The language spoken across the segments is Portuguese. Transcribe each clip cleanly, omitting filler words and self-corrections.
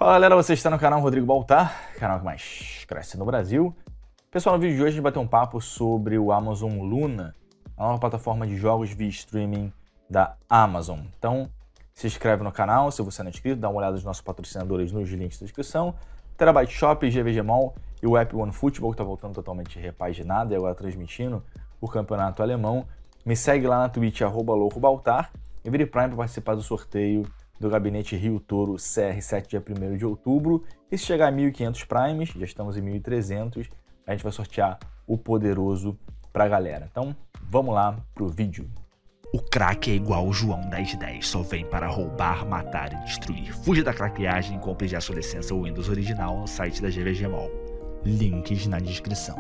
Fala galera, você está no canal Rodrigo Baltar, canal que mais cresce no Brasil. Pessoal, no vídeo de hoje a gente vai ter um papo sobre o Amazon Luna, a nova plataforma de jogos via streaming da Amazon. Então, se inscreve no canal se você não é inscrito, dá uma olhada nos nossos patrocinadores nos links da descrição. Terabyte Shop, GVG Mall e o App One Football, que está voltando totalmente repaginado e agora transmitindo o campeonato alemão. Me segue lá na Twitch, @loucobaltar, e vire Prime para participar do sorteio do Gabinete Rio Toro CR7, dia 1º de outubro. E se chegar a 1.500 Primes, já estamos em 1.300, a gente vai sortear o poderoso pra galera. Então, vamos lá pro vídeo. O craque é igual o João 1010, só vem para roubar, matar e destruir. Fuja da craqueagem e compre já sua licença Windows original no site da GVG Mall. Links na descrição.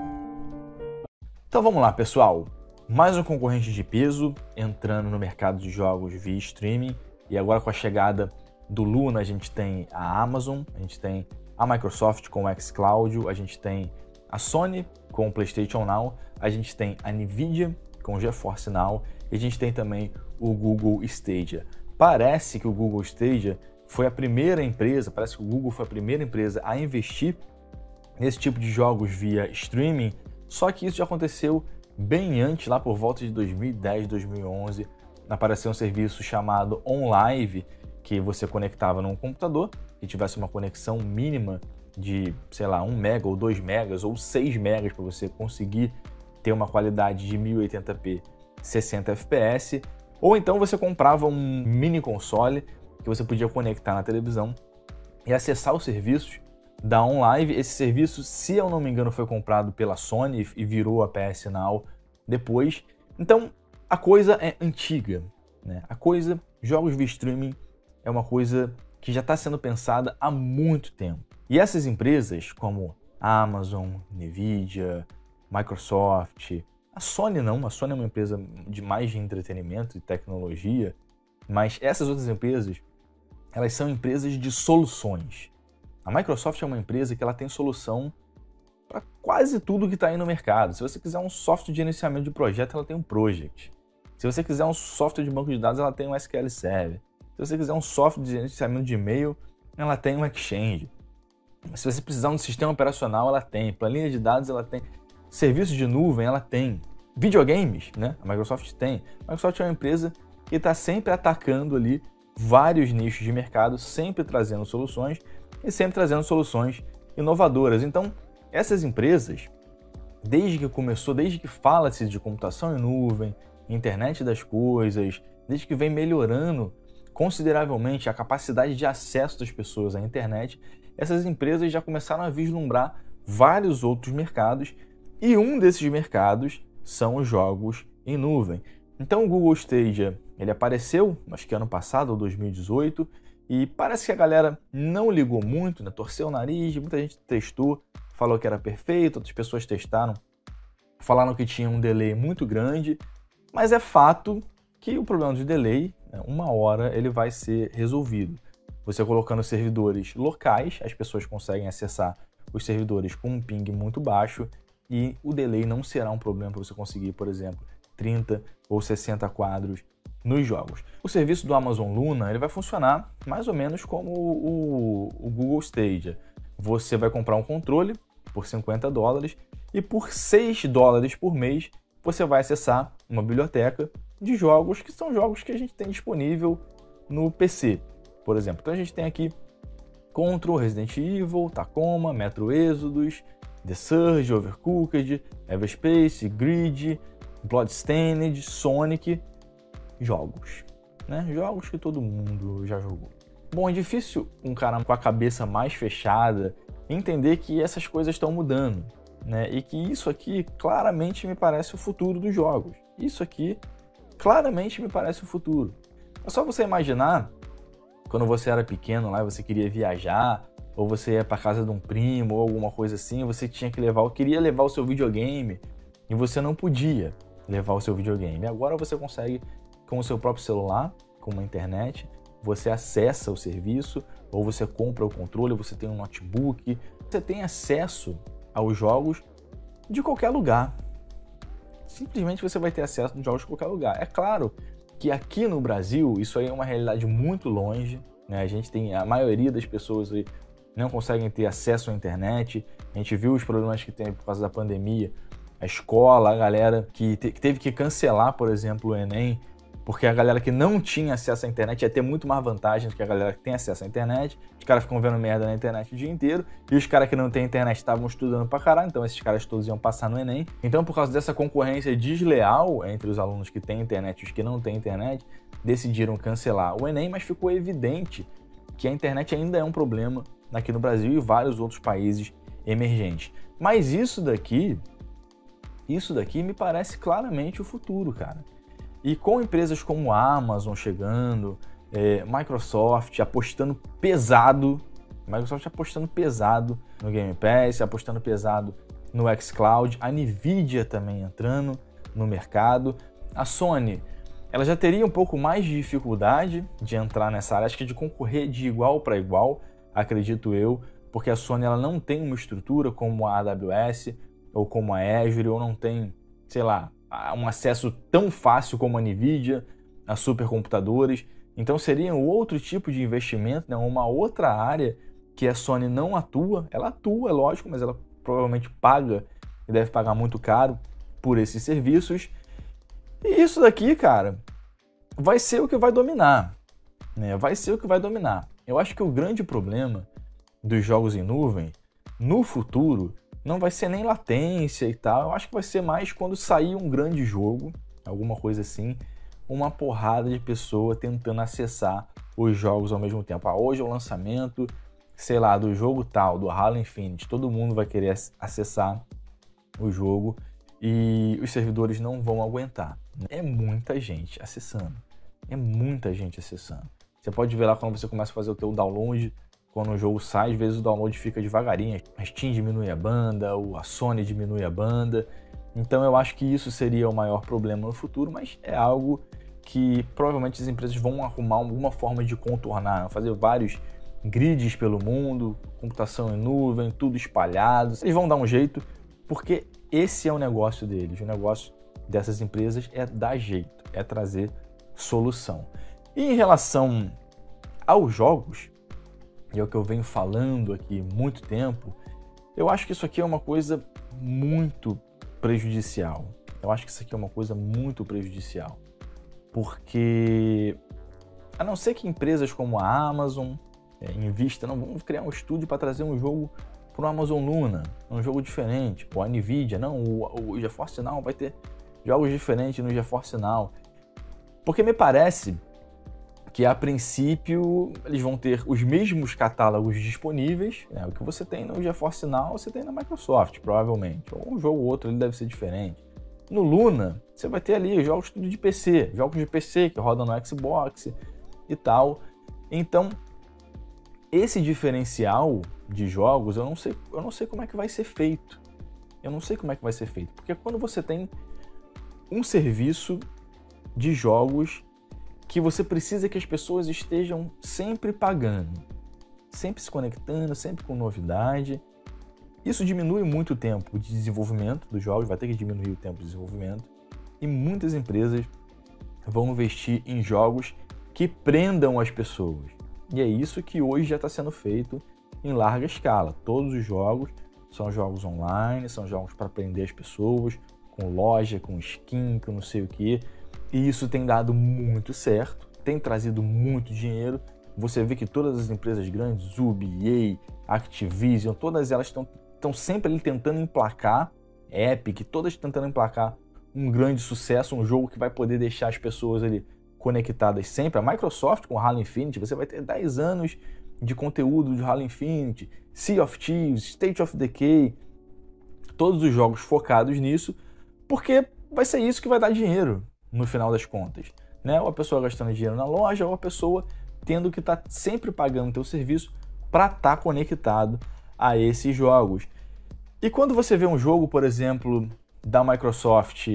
Então vamos lá, pessoal. Mais um concorrente de peso entrando no mercado de jogos via streaming. E agora com a chegada do Luna, a gente tem a Amazon, a gente tem a Microsoft com o xCloud, a gente tem a Sony com o PlayStation Now, a gente tem a Nvidia com o GeForce Now e a gente tem também o Google Stadia. Parece que o Google Stadia foi a primeira empresa, parece que o Google foi a primeira empresa a investir nesse tipo de jogos via streaming, só que isso já aconteceu bem antes, lá por volta de 2010, 2011, apareceu um serviço chamado OnLive, que você conectava num computador que tivesse uma conexão mínima de, sei lá, 1 mega ou 2 megas ou 6 megas para você conseguir ter uma qualidade de 1080p 60 fps, ou então você comprava um mini console que você podia conectar na televisão e acessar os serviços da OnLive. Esse serviço, se eu não me engano, foi comprado pela Sony e virou a PS Now depois. Então, a coisa é antiga, né? Jogos via streaming é uma coisa que já está sendo pensada há muito tempo. E essas empresas como a Amazon, Nvidia, Microsoft, a Sony não, a Sony é uma empresa de mais de entretenimento e tecnologia, mas essas outras empresas, elas são empresas de soluções. A Microsoft é uma empresa que ela tem solução para quase tudo que está aí no mercado. Se você quiser um software de iniciamento de projeto, ela tem um Project. Se você quiser um software de banco de dados, ela tem um SQL Server. Se você quiser um software de gerenciamento de e-mail, ela tem um Exchange. Se você precisar de um sistema operacional, ela tem. Planilha de dados, ela tem. Serviços de nuvem, ela tem. Videogames, né? A Microsoft tem. A Microsoft é uma empresa que está sempre atacando ali vários nichos de mercado, sempre trazendo soluções e sempre trazendo soluções inovadoras. Então, essas empresas, desde que fala-se de computação em nuvem, internet das coisas, desde que vem melhorando consideravelmente a capacidade de acesso das pessoas à internet, essas empresas já começaram a vislumbrar vários outros mercados, e um desses mercados são os jogos em nuvem. Então o Google Stadia, ele apareceu, acho que ano passado, ou 2018, e parece que a galera não ligou muito, né? Torceu o nariz, muita gente testou, falou que era perfeito, outras pessoas testaram, falaram que tinha um delay muito grande, mas é fato que o problema de delay, né, uma hora ele vai ser resolvido. Você colocando servidores locais, as pessoas conseguem acessar os servidores com um ping muito baixo e o delay não será um problema para você conseguir, por exemplo, 30 ou 60 quadros nos jogos. O serviço do Amazon Luna, ele vai funcionar mais ou menos como o Google Stadia. Você vai comprar um controle por $50 e por $6 por mês você vai acessar uma biblioteca de jogos que são jogos que a gente tem disponível no PC, por exemplo. Então a gente tem aqui Control, Resident Evil, Tacoma, Metro Exodus, The Surge, Overcooked, Everspace, Grid, Bloodstained, Sonic, jogos, né? Jogos que todo mundo já jogou. Bom, é difícil um cara com a cabeça mais fechada entender que essas coisas estão mudando, né? E que isso aqui claramente me parece o futuro dos jogos. Isso aqui claramente me parece o futuro. É só você imaginar quando você era pequeno lá e você queria viajar, ou você ia para casa de um primo ou alguma coisa assim, você tinha que queria levar o seu videogame e você não podia levar o seu videogame. Agora você consegue com o seu próprio celular, com uma internet, você acessa o serviço, ou você compra o controle, você tem um notebook, você tem acesso aos jogos de qualquer lugar. Simplesmente você vai ter acesso aos jogos de qualquer lugar. É claro que aqui no Brasil isso aí é uma realidade muito longe, né? A gente tem a maioria das pessoas aí não conseguem ter acesso à internet. A gente viu os problemas que tem por causa da pandemia. A escola, a galera que teve que cancelar, por exemplo, o Enem, porque a galera que não tinha acesso à internet ia ter muito mais vantagem do que a galera que tem acesso à internet. Os caras ficam vendo merda na internet o dia inteiro, e os caras que não têm internet estavam estudando pra caralho, então esses caras todos iam passar no Enem. Então, por causa dessa concorrência desleal entre os alunos que têm internet e os que não têm internet, decidiram cancelar o Enem, mas ficou evidente que a internet ainda é um problema aqui no Brasil e vários outros países emergentes. Mas isso daqui me parece claramente o futuro, cara. E com empresas como a Amazon chegando, Microsoft apostando pesado no Game Pass, apostando pesado no xCloud, a Nvidia também entrando no mercado. A Sony, ela já teria um pouco mais de dificuldade de entrar nessa área, acho que de concorrer de igual para igual, acredito eu, porque a Sony ela não tem uma estrutura como a AWS ou como a Azure, ou não tem, sei lá, um acesso tão fácil como a Nvidia a supercomputadores. Então seria um outro tipo de investimento, né? Uma outra área que a Sony não atua. Ela atua, é lógico, mas ela provavelmente paga e deve pagar muito caro por esses serviços. E isso daqui, cara, vai ser o que vai dominar, né? Vai ser o que vai dominar. Eu acho que o grande problema dos jogos em nuvem, no futuro, não vai ser nem latência e tal. Eu acho que vai ser mais quando sair um grande jogo, alguma coisa assim, uma porrada de pessoa tentando acessar os jogos ao mesmo tempo. Hoje é o lançamento, sei lá, do jogo tal, do Halo Infinite. Todo mundo vai querer acessar o jogo e os servidores não vão aguentar. É muita gente acessando. É muita gente acessando. Você pode ver lá quando você começa a fazer o teu download, quando o jogo sai, às vezes o download fica devagarinho. A Steam diminui a banda, a Sony diminui a banda. Então eu acho que isso seria o maior problema no futuro, mas é algo que provavelmente as empresas vão arrumar alguma forma de contornar, fazer vários grids pelo mundo, computação em nuvem, tudo espalhado. Eles vão dar um jeito, porque esse é o negócio deles. O negócio dessas empresas é dar jeito, é trazer solução. E em relação aos jogos, e é o que eu venho falando aqui há muito tempo, eu acho que isso aqui é uma coisa muito prejudicial. Eu acho que isso aqui é uma coisa muito prejudicial. Porque, a não ser que empresas como a Amazon invistam, não, vamos criar um estúdio para trazer um jogo para o Amazon Luna, um jogo diferente, ou a Nvidia, não, o GeForce Now vai ter jogos diferentes no GeForce Now. Porque me parece que, a princípio, eles vão ter os mesmos catálogos disponíveis, né? O que você tem no GeForce Now, você tem na Microsoft, provavelmente. Ou um jogo ou outro ele deve ser diferente. No Luna, você vai ter ali jogos tudo de PC, jogos de PC que rodam no Xbox e tal. Então, esse diferencial de jogos, eu não sei como é que vai ser feito. Eu não sei como é que vai ser feito. Porque quando você tem um serviço de jogos que você precisa que as pessoas estejam sempre pagando, sempre se conectando, sempre com novidade, isso diminui muito o tempo de desenvolvimento dos jogos, vai ter que diminuir o tempo de desenvolvimento, e muitas empresas vão investir em jogos que prendam as pessoas. E é isso que hoje já está sendo feito em larga escala. Todos os jogos são jogos online, são jogos para prender as pessoas, com loja, com skin, com não sei o que. E isso tem dado muito certo, tem trazido muito dinheiro. Você vê que todas as empresas grandes, Ubi, EA, Activision, todas elas estão sempre ali tentando emplacar, Epic, todas tentando emplacar um grande sucesso, um jogo que vai poder deixar as pessoas ali conectadas sempre. A Microsoft com Halo Infinite, você vai ter 10 anos de conteúdo de Halo Infinite, Sea of Thieves, State of Decay, todos os jogos focados nisso, porque vai ser isso que vai dar dinheiro no final das contas, né? Ou a pessoa gastando dinheiro na loja, ou a pessoa tendo que estar sempre pagando o teu serviço para estar conectado a esses jogos. E quando você vê um jogo, por exemplo, da Microsoft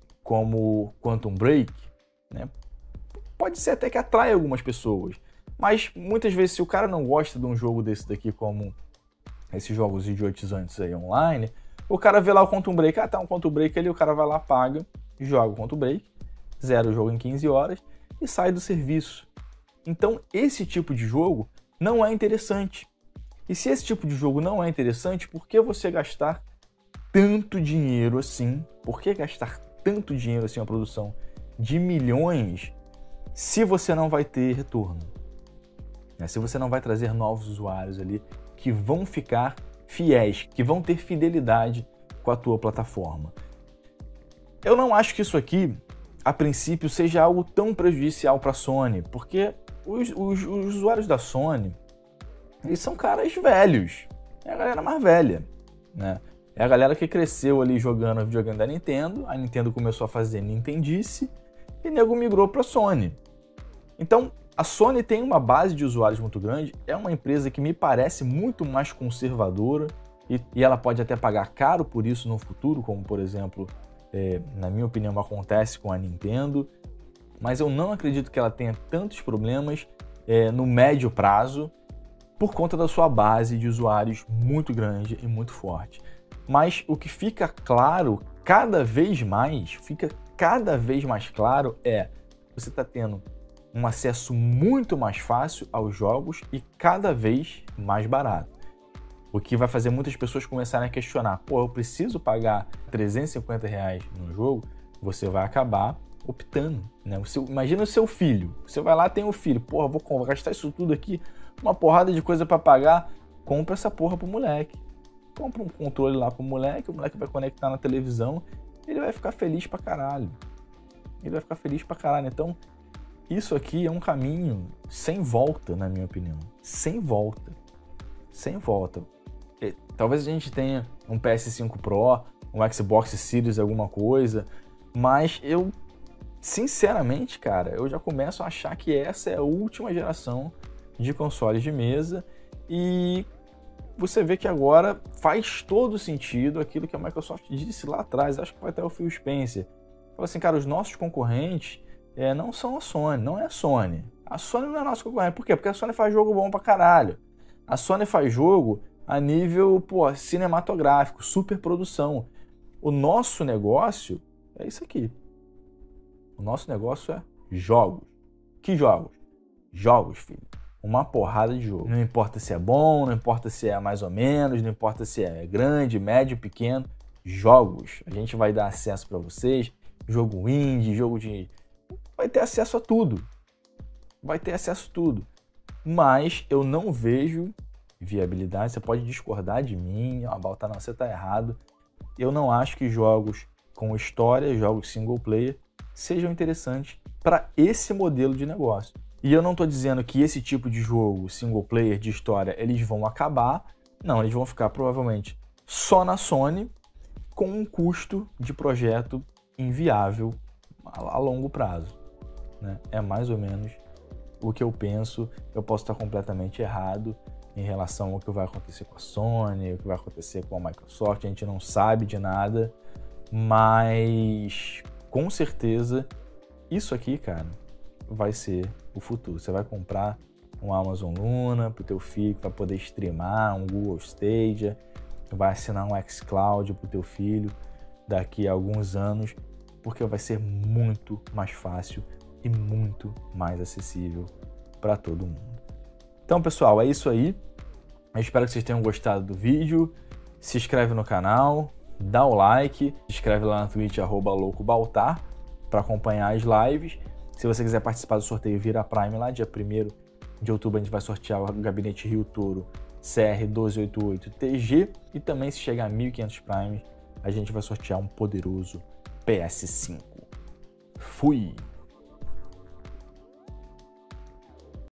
como Quantum Break, né? Pode ser até que atrai algumas pessoas, mas muitas vezes se o cara não gosta de um jogo desse daqui, como esses jogos idiotizantes aí online, o cara vê lá o Quantum Break, tá um Quantum Break ali, o cara vai lá, paga, joga o Quantum Break, zera o jogo em 15 horas e sai do serviço. Então esse tipo de jogo não é interessante, E se esse tipo de jogo não é interessante, por que você gastar tanto dinheiro assim? Por que gastar tanto dinheiro assim na produção de milhões se você não vai ter retorno? Se você não vai trazer novos usuários ali que vão ficar fiéis, que vão ter fidelidade com a tua plataforma. Eu não acho que isso aqui, a princípio, seja algo tão prejudicial para a Sony, porque os usuários da Sony, eles são caras velhos, é a galera mais velha, né? É a galera que cresceu ali jogando videogame da Nintendo, a Nintendo começou a fazer Nintendice e nego migrou para a Sony. Então, a Sony tem uma base de usuários muito grande, é uma empresa que me parece muito mais conservadora e ela pode até pagar caro por isso no futuro, como por exemplo, na minha opinião, acontece com a Nintendo, mas eu não acredito que ela tenha tantos problemas no médio prazo por conta da sua base de usuários muito grande e muito forte. Mas o que fica claro cada vez mais claro você está tendo um acesso muito mais fácil aos jogos e cada vez mais barato. O que vai fazer muitas pessoas começarem a questionar, eu preciso pagar R$350 no jogo? Você vai acabar optando, né? Imagina o seu filho, você vai lá, tem um filho, vou gastar isso tudo aqui, uma porrada de coisa para pagar, compra essa porra pro moleque. Compra um controle lá pro moleque, o moleque vai conectar na televisão, ele vai ficar feliz pra caralho. Então, isso aqui é um caminho sem volta, na minha opinião. Sem volta. Talvez a gente tenha um PS5 Pro, um Xbox Series, alguma coisa, mas eu, sinceramente, cara, eu já começo a achar que essa é a última geração de consoles de mesa e você vê que agora faz todo sentido aquilo que a Microsoft disse lá atrás, acho que foi até o Phil Spencer. Fala assim, cara, os nossos concorrentes não são a Sony, não é a Sony. A Sony não é nossa concorrente. Por quê? Porque a Sony faz jogo bom pra caralho. A Sony faz jogo a nível, cinematográfico, super produção. O nosso negócio é isso aqui. O nosso negócio é jogos. Que jogos? Jogos, filho. Uma porrada de jogo. Não importa se é bom, não importa se é mais ou menos, não importa se é grande, médio, pequeno. Jogos. A gente vai dar acesso para vocês. Jogo indie, jogo de... Vai ter acesso a tudo. Mas eu não vejo viabilidade. Você pode discordar de mim. Baltar, não, você tá errado. Eu não acho que jogos com história, jogos single player, sejam interessantes para esse modelo de negócio. E eu não estou dizendo que esse tipo de jogo single player de história eles vão acabar. Não, eles vão ficar provavelmente só na Sony com um custo de projeto inviável a longo prazo, né? É mais ou menos o que eu penso. Eu posso estar completamente errado em relação ao que vai acontecer com a Sony, o que vai acontecer com a Microsoft. A gente não sabe de nada, mas com certeza isso aqui, cara, vai ser o futuro. Você vai comprar um Amazon Luna pro teu filho para poder streamar, um Google Stadia, vai assinar um xCloud pro teu filho daqui a alguns anos, porque vai ser muito mais fácil e muito mais acessível para todo mundo. Então, pessoal, é isso aí. Eu espero que vocês tenham gostado do vídeo. Se inscreve no canal, dá o like, se inscreve lá na Twitch @loucobaltar para acompanhar as lives. Se você quiser participar do sorteio Vira Prime lá, dia 1º de outubro a gente vai sortear o gabinete Rio Toro CR1288TG e também se chegar a 1.500 Prime a gente vai sortear um poderoso PS5. Fui!